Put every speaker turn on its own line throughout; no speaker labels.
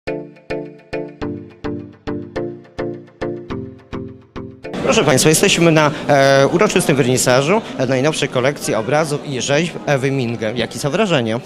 Proszę Państwa, jesteśmy na uroczystym wernisażu najnowszej kolekcji obrazów i rzeźb Ewy Minge. Jakie są wrażenia?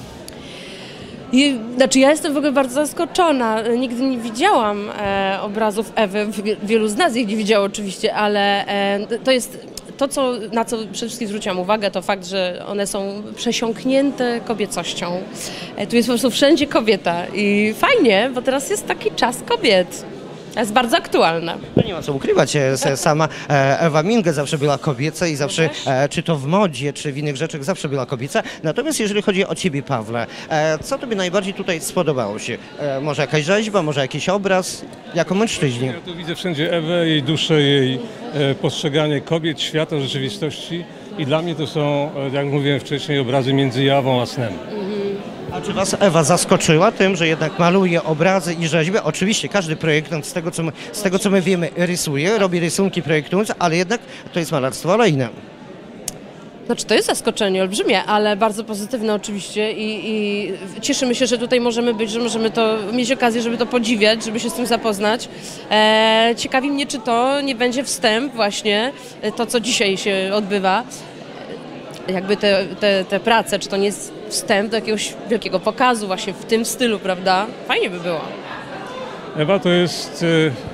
Znaczy ja jestem w ogóle bardzo zaskoczona. Nigdy nie widziałam obrazów Ewy, wielu z nas ich nie widziało oczywiście, ale to jest to, na co przede wszystkim zwróciłam uwagę, to fakt, że one są przesiąknięte kobiecością. Tu jest po prostu wszędzie kobieta i fajnie, bo teraz jest taki czas kobiet. Jest bardzo aktualna.
No nie ma co ukrywać, sama Ewa Minge zawsze była kobieca i zawsze, czy to w modzie, czy w innych rzeczach, zawsze była kobieca. Natomiast jeżeli chodzi o Ciebie, Pawle, co Tobie najbardziej tutaj spodobało się? Może jakaś rzeźba, może jakiś obraz, jako mężczyźni?
Ja tu widzę wszędzie Ewę, jej duszę, jej postrzeganie kobiet, świata, rzeczywistości i dla mnie to są, jak mówiłem wcześniej, obrazy między jawą a snem.
A czy Was Ewa zaskoczyła tym, że jednak maluje obrazy i rzeźby? Oczywiście każdy projektant z tego co my wiemy rysuje, robi rysunki projektując, ale jednak to jest malarstwo olejne.
Znaczy to jest zaskoczenie olbrzymie, ale bardzo pozytywne oczywiście i cieszymy się, że tutaj możemy być, że możemy mieć okazję, żeby to podziwiać, żeby się z tym zapoznać. Ciekawi mnie, czy to nie będzie wstęp właśnie, to co dzisiaj się odbywa, jakby te prace, czy to nie jest wstęp do jakiegoś wielkiego pokazu właśnie w tym stylu, prawda? Fajnie by było.
Ewa to jest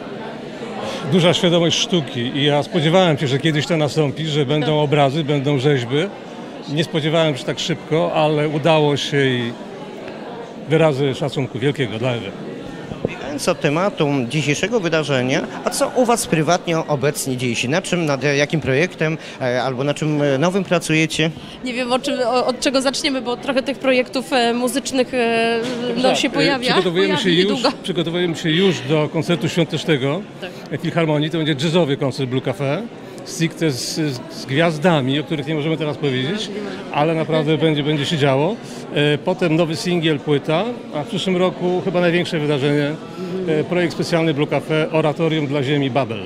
duża świadomość sztuki i ja spodziewałem się, że kiedyś to nastąpi, że będą obrazy, będą rzeźby. Nie spodziewałem się tak szybko, ale udało się i wyrazy szacunku wielkiego dla Ewy.
Biegając od tematu dzisiejszego wydarzenia, a co u Was prywatnie obecnie dzieje się? Nad jakim projektem albo na czym nowym pracujecie?
Nie wiem od czego zaczniemy, bo trochę tych projektów muzycznych się pojawia.
Przygotowujemy się już do koncertu świątecznego Filharmonii. To będzie jazzowy koncert Blue Cafe. Stricte z gwiazdami, o których nie możemy teraz powiedzieć, ale naprawdę będzie się działo. Potem nowy singiel, płyta, a w przyszłym roku chyba największe wydarzenie, projekt specjalny Blue Cafe, oratorium dla ziemi Babel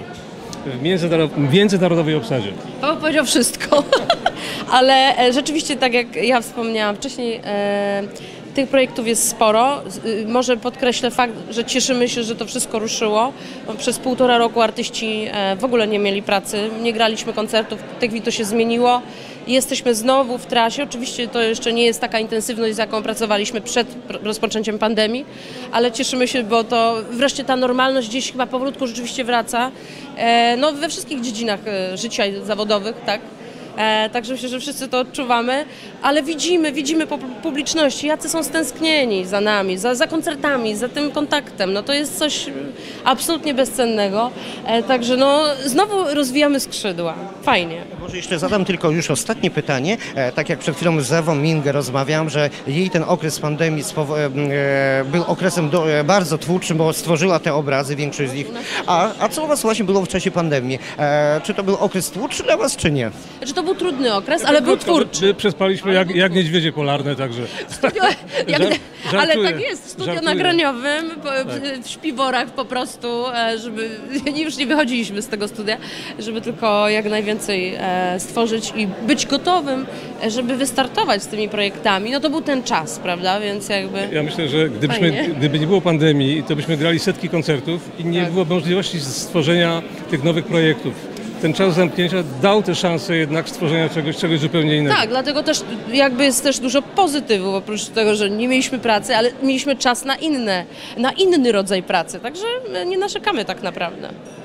w międzynarodowej obsadzie.
Paweł powiedział wszystko, ale rzeczywiście tak jak ja wspomniałam wcześniej, tych projektów jest sporo. Może podkreślę fakt, że cieszymy się, że to wszystko ruszyło. Przez 1,5 roku artyści w ogóle nie mieli pracy, nie graliśmy koncertów, w tej chwili to się zmieniło. Jesteśmy znowu w trasie. Oczywiście to jeszcze nie jest taka intensywność, z jaką pracowaliśmy przed rozpoczęciem pandemii, ale cieszymy się, bo to wreszcie ta normalność gdzieś chyba powolutku rzeczywiście wraca. No, we wszystkich dziedzinach życia zawodowych, tak? Także myślę, że wszyscy to odczuwamy, ale widzimy po publiczności, jacy są stęsknieni za nami, za koncertami, za tym kontaktem. No to jest coś absolutnie bezcennego. Także no, znowu rozwijamy skrzydła. Fajnie.
Może jeszcze zadam tylko już ostatnie pytanie. Tak jak przed chwilą z Ewą Minge rozmawiałam, że jej ten okres pandemii był okresem bardzo twórczym, bo stworzyła te obrazy, większość z nich. A co u Was właśnie było w czasie pandemii? Czy to był okres twórczy dla Was, czy nie?
Znaczy, to był trudny okres, ale był twórczy.
Przespaliśmy jak niedźwiedzie polarne, także...
Ale tak jest, w studio nagraniowym, w śpiworach po prostu, żeby już nie wychodziliśmy z tego studia, żeby tylko jak najwięcej stworzyć i być gotowym, żeby wystartować z tymi projektami. No to był ten czas, prawda, więc jakby...
Ja myślę, że gdyby nie było pandemii, to byśmy grali setki koncertów i nie było możliwości stworzenia tych nowych projektów. Ten czas zamknięcia dał tę szansę jednak stworzenia czegoś zupełnie innego.
Tak, dlatego też jakby jest też dużo pozytywów, oprócz tego, że nie mieliśmy pracy, ale mieliśmy czas na inny rodzaj pracy, także nie narzekamy tak naprawdę.